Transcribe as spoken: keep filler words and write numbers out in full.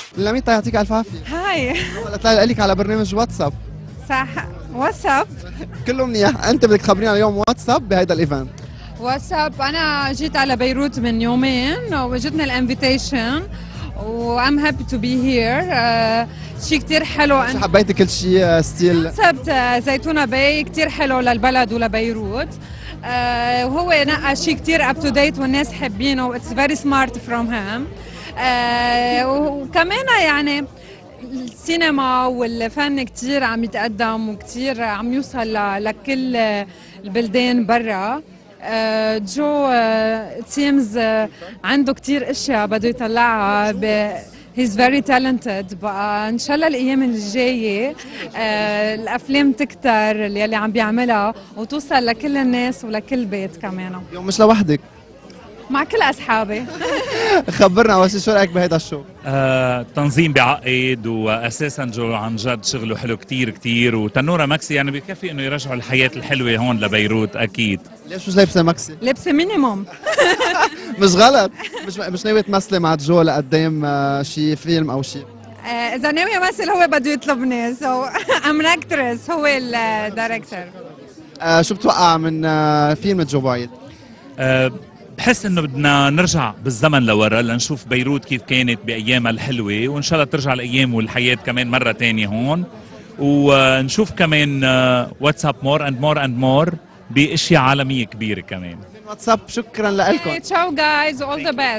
لميتا يعطيك الف عافيه. هاي. طلع لك على برنامج واتساب. صح. واتساب. كله منيح. انت بدك تخبرينا اليوم واتساب بهيدا الايفنت. واتساب انا جيت على بيروت من يومين وجتنا الانفيتيشن وام هابي تو بي هير. شيء كثير حلو. شو حبيتي كل شيء ستيل؟ كونسبت زيتونه باي كثير حلو للبلد ولبيروت. آه وهو نقى شيء كثير اب تو ديت والناس حابينه واتس فيري سمارت فروم هيم. وكمان يعني السينما والفن كثير عم يتقدم وكثير عم يوصل لكل البلدان برا. آه جو تيمز آه عنده كثير اشياء بده يطلعها. He's very talented. بقى ان شاء الله الايام الجايه آه الافلام تكتر اللي عم بيعملها وتوصل لكل الناس ولكل بيت كمان. اليوم مش لوحدك. مع كل اصحابي. خبرنا اول شيء شو رايك بهيدا الشو؟ آه، تنظيم بعقد واساسا جو عن جد شغله حلو كتير كتير وتنوره ماكسي يعني بكفي انه يرجعوا الحياه الحلوه هون لبيروت اكيد. ليش مش لابسه ماكسي؟ لابسه مينيموم. مش غلط. مش مش ناوي تمثلي مع جو لقدام آه شيء فيلم او شيء؟ آه اذا ناوي امثل هو بده يطلبني سو ام اكترس هو الدايركتور. آه شو بتوقع من آه فيلم جو بايد؟ آه بحس انه بدنا نرجع بالزمن لورا لنشوف بيروت كيف كانت بايامها الحلوه وان شاء الله ترجع الايام والحياه كمان مره ثانيه هون ونشوف كمان واتساب مور اند مور اند مور باشياء عالميه كبيره كمان. واتساب شكرا لكم. تشاو جايز اول ذا بيست.